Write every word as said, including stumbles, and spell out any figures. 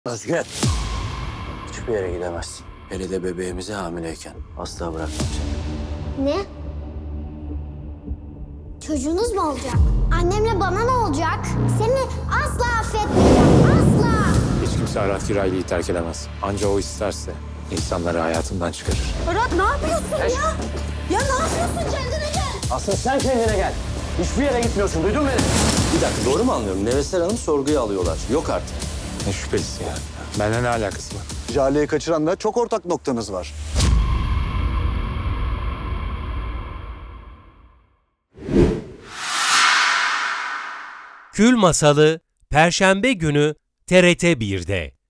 Özgür. Hiçbir yere gidemezsin. Hele de bebeğimizi hamileyken. Asla bırakmayacağım. Ne? Çocuğunuz mu olacak? Annemle bana ne olacak? Seni asla affetmeyeceğim. Asla. Hiç kimse Arat Giraylı'yı terk edemez. Anca o isterse insanları hayatından çıkarır. Arat ne yapıyorsun ya? Ya ne yapıyorsun? Kendine gel. Asıl sen kendine gel. Hiçbir yere gitmiyorsun. Duydun beni? Bir dakika, doğru mu anlıyorum? Nevesel Hanım sorguya alıyorlar. Yok artık. Ne şüphelisi ya? Benimle ne alakası var? Jale'yi kaçıranla çok ortak noktanız var. Kül Masalı Perşembe günü T R T bir'de.